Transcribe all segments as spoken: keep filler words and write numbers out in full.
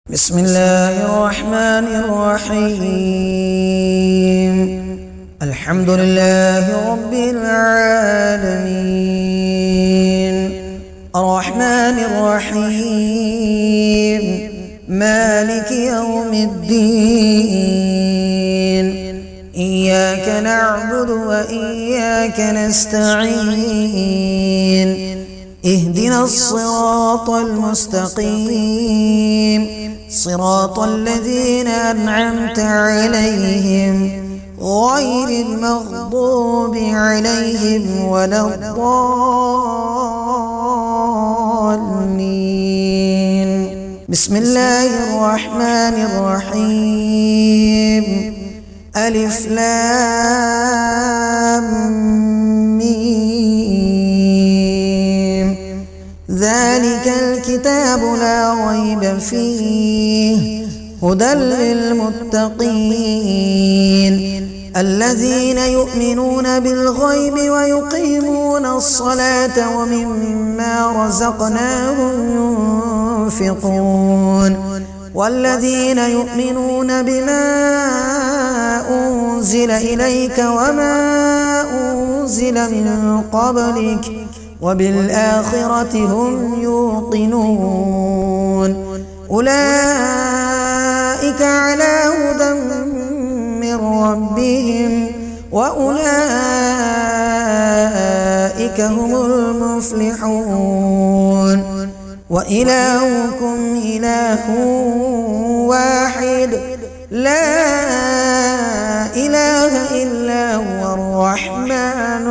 بسم الله الرحمن الرحيم. الحمد لله رب العالمين، الرحمن الرحيم، مالك يوم الدين. إياك نعبد وإياك نستعين. اهدنا الصراط المستقيم، صراط الذين أنعمت عليهم غير المغضوب عليهم ولا الضالين. بسم الله الرحمن الرحيم. ألف لام ميم. ذلك الكتاب لا ريب فيه هدى للمتقين الذين يؤمنون بالغيب ويقيمون الصلاة ومما رزقناهم ينفقون والذين يؤمنون بما أنزل إليك وما أنزل من قبلك وبالآخرة هم يوقنون. أولئك على هدى من ربهم وأولئك هم المفلحون. وإلهكم إله واحد لا إله إلا هو الرحمن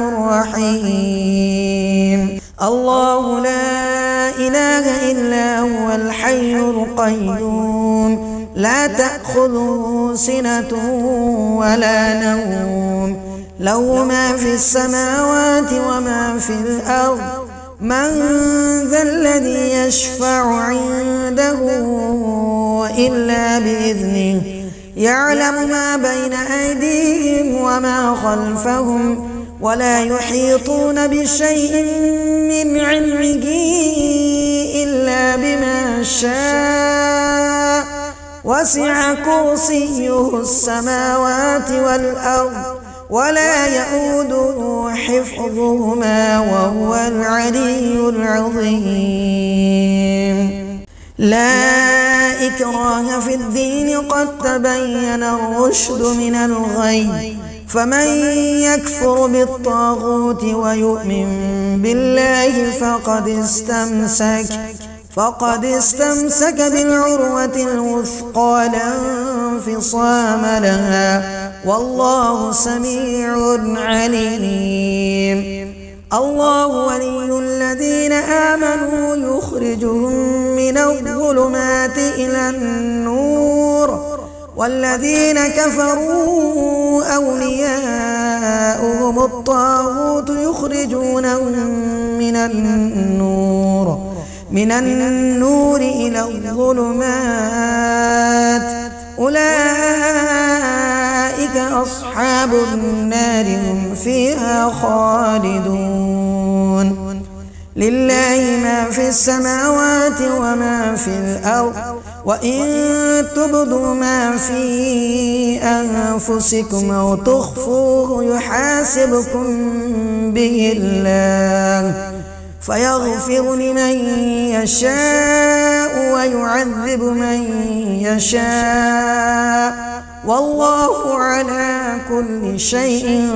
الرحيم. الله لا إله إلا هو الحي القيوم لا تأخذه سنة ولا نوم له ما في السماوات وما في الأرض. من ذا الذي يشفع عنده إلا بإذنه يعلم ما بين أيديهم وما خلفهم ولا يحيطون بشيء من علمه إلا بما شاء. وسع كرسيه السماوات والأرض ولا يؤوده حفظهما وهو العلي العظيم. لا إكراه في الدين قد تبين الرشد من الغي. فمن يكفر بالطاغوت ويؤمن بالله فقد استمسك فقد استمسك بالعروة الوثقى لا انفصام لها والله سميع عليم. الله ولي الذين آمنوا يخرجهم من الظلمات إلى النور والذين كفروا أولياؤهم الطاغوت يخرجونهم من النور من النور إلى الظلمات. أولئك أصحاب النار هم فيها خالدون. لله ما في السماوات وما في الأرض وإن تبدوا ما في أنفسكم أو تخفوه يحاسبكم به الله فيغفر لمن يشاء ويعذب من يشاء والله على كل شيء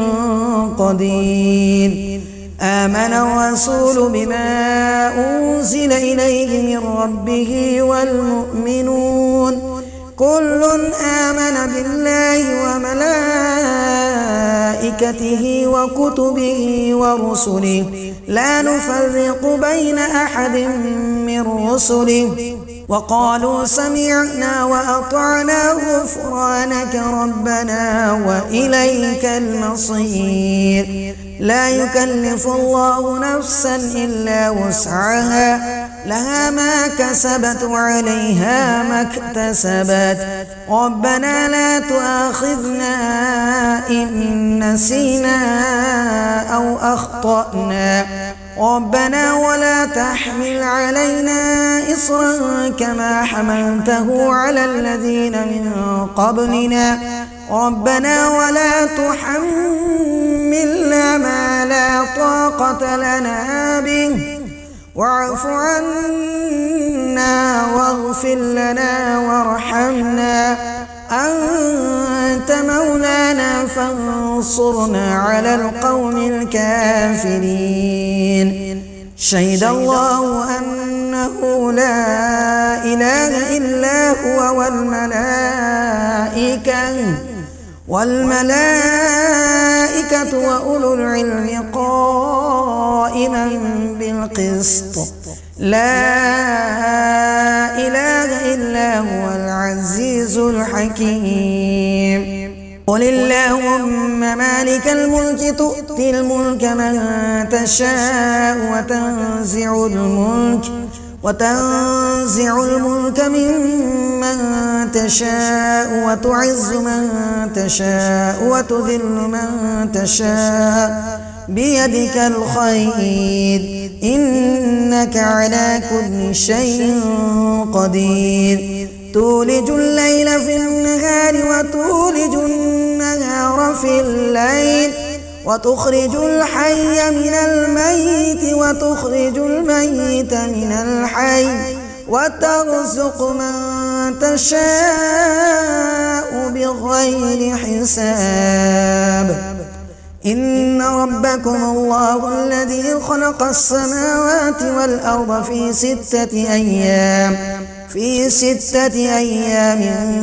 قدير. آمن الرسول بما أنزل إليه من ربه والمؤمنون كل آمن بالله وملائكته وكتبه ورسله لا نفرق بين أحد من رسله وقالوا سمعنا وأطعنا غفرانك ربنا وإليك المصير. لا يكلف الله نفسا إلا وسعها لها ما كسبت وعليها ما اكتسبت. ربنا لا تؤاخذنا إن نسينا أو أخطأنا ربنا ولا تحمل علينا إصرا كما حملته على الذين من قبلنا ربنا ولا تحملنا ما لا طاقة لنا به واعف عنا واغفر لنا وارحمنا أنت مولانا فانصرنا على القوم الكافرين شهد الله أنه لا إله إلا هو والملائكة والملائكة وأولو العلم قائما بالقسط لا إله إلا هو العزيز الحكيم قل اللهم مالك الملك تؤتي الملك من تشاء وتنزع الملك وتنزع الملك ممن تشاء وتعز من تشاء وتذل من تشاء بيدك الخير إنك على كل شيء قدير تولج الليل في النهار وتولج النهار في الليل وتخرج الحي من الميت وتخرج الميت من الحي وترزق من تشاء بغير حساب إن ربكم الله الذي خلق السماوات والأرض في ستة أيام في ستة أيام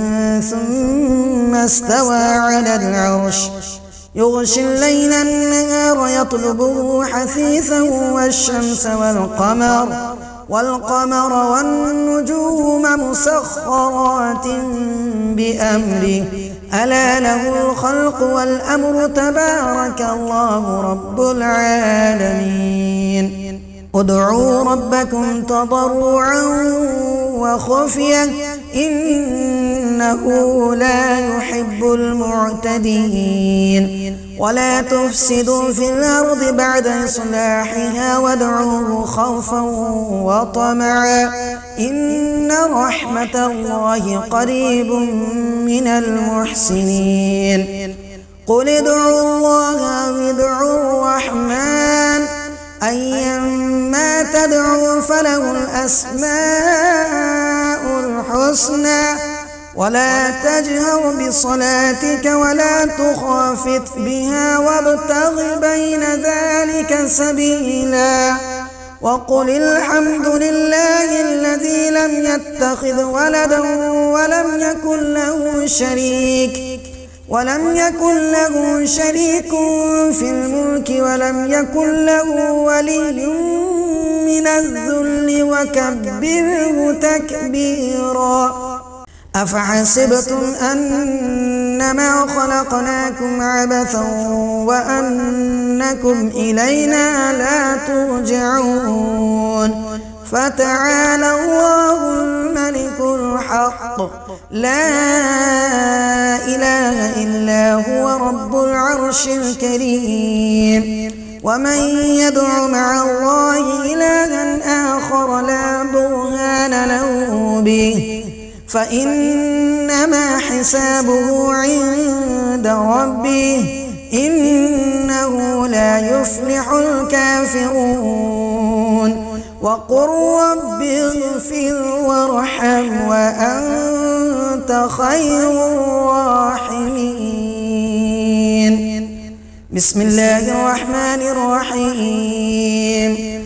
ثم استوى على العرش يغشي الليل النهار يطلبه حثيثا والشمس والقمر والقمر والنجوم مسخرات بأمره ألا له الخلق والأمر تبارك الله رب العالمين ادعوا ربكم تضرعا وخفية إنه لا يحب المعتدين ولا تفسدوا في الأرض بعد إصلاحها وادعوه خوفا وطمعا إن رحمة الله قريب من المحسنين قل ادعوا الله أو ادعوا الرحمن أيما تدعوا فله الأسماء الحسنى ولا تجهر بصلاتك ولا تخافت بها وابتغ بين ذلك سبيلا وقل الحمد لله الذي لم يتخذ ولدا ولم يكن له شريك ولم يكن له شريك في الملك ولم يكن له ولي من الذل وكبره تكبيرا أفحسبتم أنما خلقناكم عبثا وأنكم إلينا لا ترجعون فتعالى الله الملك الحق لا إله إلا هو رب العرش الكريم ومن يدع مع الله إلها آخر لا برهان له به فإنما حسابه عند ربه إنه لا يفلح الكافرون وقل رب اغفر وارحم وأنت خير الراحمين بسم الله الرحمن الرحيم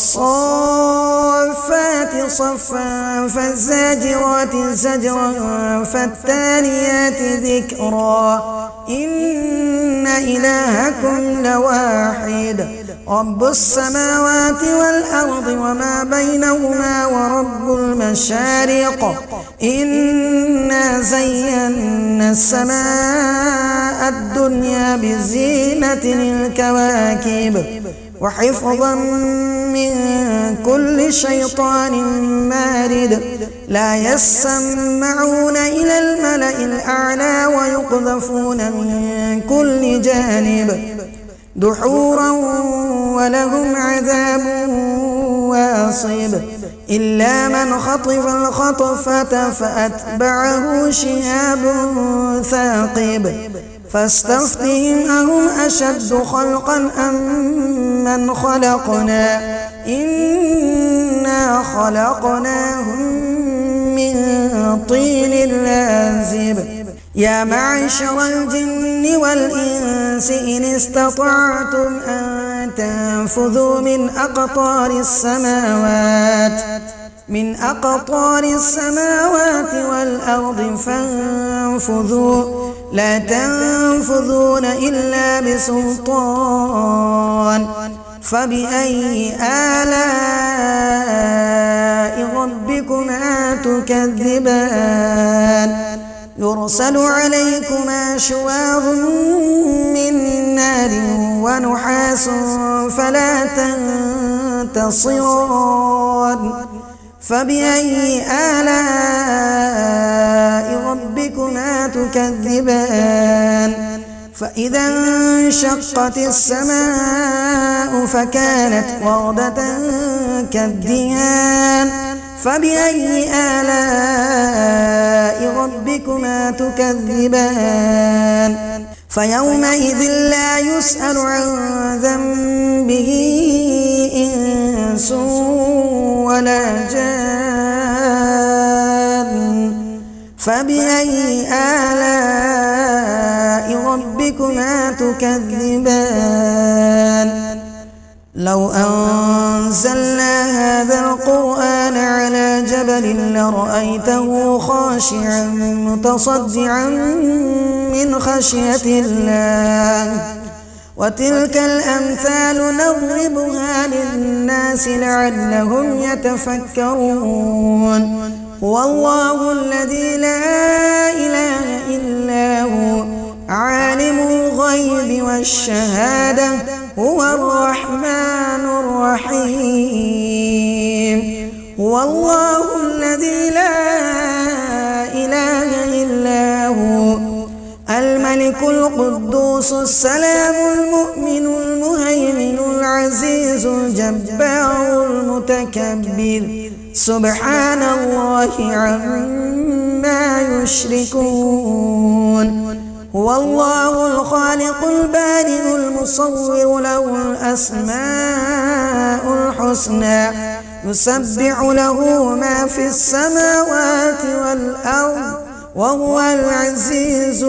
والصافات صفا فالزاجرات زجرا فالتاليات ذكرا إن إلهكم لواحد رب السماوات والأرض وما بينهما ورب المشارق إنا زينا السماء الدنيا بزينة الكواكب وحفظا من كل شيطان مارد لا يسمعون إلى الملأ الأعلى ويقذفون من كل جانب دحورا ولهم عذاب واصب إلا من خطف الخطفة فأتبعه شهاب ثاقب فاستفتهم أهم أشد خلقا أم من خلقنا إنا خلقناهم من طين لازب يا معشر الجن والإنس إن استطعتم أن تنفذوا من أقطار السماوات من أقطار السماوات والأرض فانفذوا لا تنفذون إلا بسلطان فبأي آلاء ربكما تكذبان يرسل عليكما شواظ من نار ونحاس فلا تنتصران فبأي آلاء ربكما تكذبان فإذا انشقت السماء فكانت وردة كالدهان فبأي آلاء ربكما تكذبان فيومئذ لا يسأل عن ذنبه إنس ولا جان فبأي آلاء ربكما تكذبان لو أنزلنا هذا القرآن على جبل لرأيته خاشعا متصدعا من خشية الله وتلك الأمثال نضربها للناس لعلهم يتفكرون هو الله الذي لا إله إلا هو عالم الغيب والشهادة هو الرحمن الرحيم هو الله الذي لا إله إلا هو الملك القدوس السلام المؤمن المهيمن العزيز الجبار المتكبر سبحان الله عما يشركون هو الله الخالق البارئ المصور له الأسماء الحسنى يسبح له ما في السماوات والأرض وهو العزيز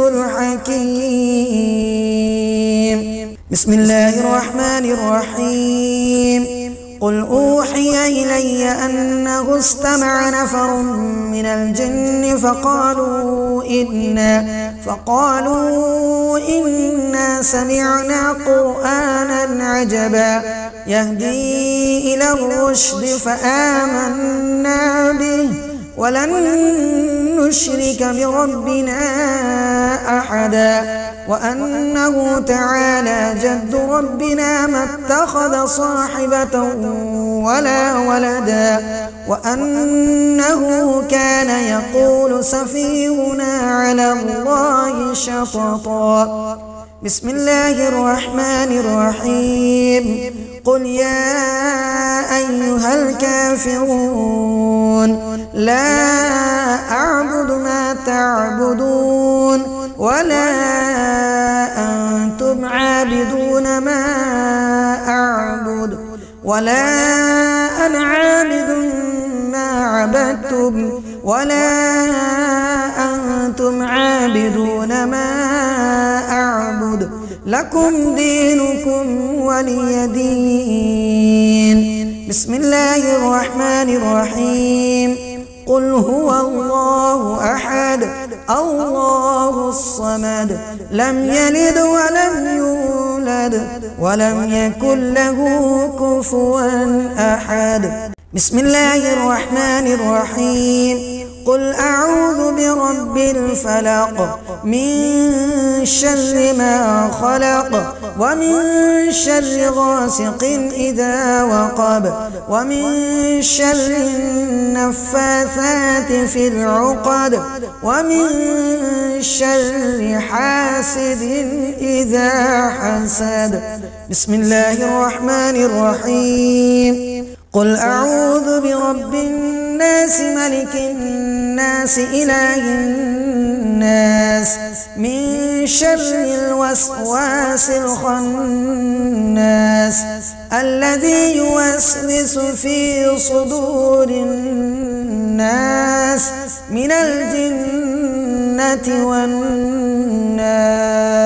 الحكيم بسم الله الرحمن الرحيم قل أوحي إلي أنه استمع نفر من الجن فقالوا إنا فقالوا إنا سمعنا قرآنا عجبا يهدي إلى الرشد فآمنا به ولن نشرك بربنا أحدا وأنه تعالى جد ربنا ما اتخذ صاحبة ولا ولدا وأنه كان يقول سفيهنا على الله شططا بسم الله الرحمن الرحيم قل يا أيها الكافرون لا أعبد ما تعبدون ولا أنتم عابدون ما أعبد ولا أنا عابد ما عبدتم ولا أنتم عابدون ما أعبد لكم دينكم ولي دين بسم الله الرحمن الرحيم قل هو الله أحد الله الصمد لم يلد ولم يولد ولم يكن له كفوا أحد بسم الله الرحمن الرحيم قل أعوذ برب الفلق من شر ما خلق ومن شر غاسق إذا وقب ومن شر النفاثات في العقد ومن شر حاسد إذا حسد. بسم الله الرحمن الرحيم. قل أعوذ برب الناس ملك الناس إله الناس من شر الوسواس الخناس الذي يوسوس في صدور الناس من الجنة والناس.